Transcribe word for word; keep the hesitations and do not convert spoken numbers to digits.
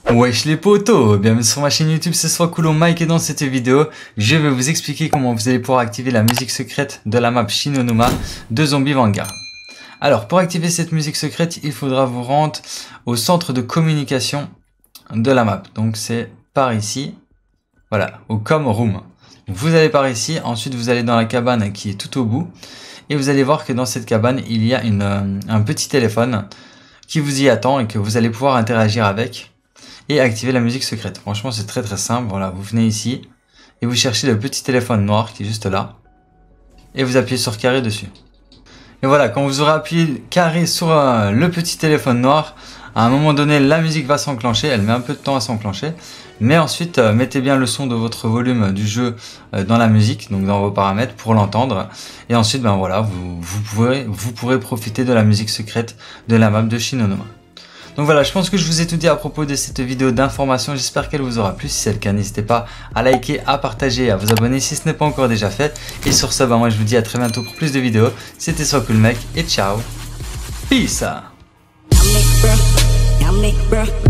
Wesh les potos, bienvenue sur ma chaîne YouTube, c'est Swakulo Mike et dans cette vidéo, je vais vous expliquer comment vous allez pouvoir activer la musique secrète de la map Shinonoma de Zombie Vanguard. Alors pour activer cette musique secrète, il faudra vous rendre au centre de communication de la map. Donc c'est par ici, voilà, au Com Room. Vous allez par ici, ensuite vous allez dans la cabane qui est tout au bout et vous allez voir que dans cette cabane, il y a une, euh, un petit téléphone qui vous y attend et que vous allez pouvoir interagir avec et activer la musique secrète. Franchement, c'est très très simple. Voilà, vous venez ici et vous cherchez le petit téléphone noir qui est juste là et vous appuyez sur carré dessus. Et voilà, quand vous aurez appuyé carré sur euh, le petit téléphone noir, à un moment donné, la musique va s'enclencher. Elle met un peu de temps à s'enclencher, mais ensuite, euh, mettez bien le son de votre volume du jeu euh, dans la musique, donc dans vos paramètres pour l'entendre. Et ensuite, ben voilà, vous, vous, pourrez, vous pourrez profiter de la musique secrète de la map de Shinonoma. Donc voilà, je pense que je vous ai tout dit à propos de cette vidéo d'information. J'espère qu'elle vous aura plu. Si c'est le cas, n'hésitez pas à liker, à partager, à vous abonner si ce n'est pas encore déjà fait. Et sur ce, bah moi je vous dis à très bientôt pour plus de vidéos. C'était Swakulo Mike et ciao. Peace.